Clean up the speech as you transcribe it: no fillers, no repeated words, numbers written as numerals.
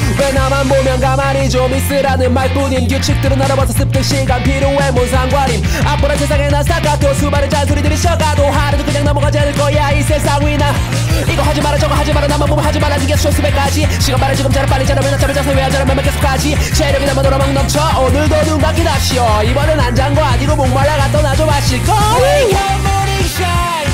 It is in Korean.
왜 나만 보면 가만히 좀 있으라는 말뿐인 규칙들은 알아봐서 습득 시간 필요해 뭔 상관임. 앞으로 세상에 난 스타카토 수많은 잔소리들이 쉬어가도 하루도 그냥 넘어가지 않을 거야 이 세상 위나. 이거 하지 마라 저거 하지 마라 나만 보면 하지 마라 니가 쇼스백까지 시간 말해 지금 자라 빨리 자라 왜 낮잠을 자서 왜 하자라면 계속하지. 체력이 남아돌아 막 넘쳐 오늘도 눈 감기 납시오. 이번엔 한 잔과 아니고 목말라가 떠나줘 마실 거. We have morning shine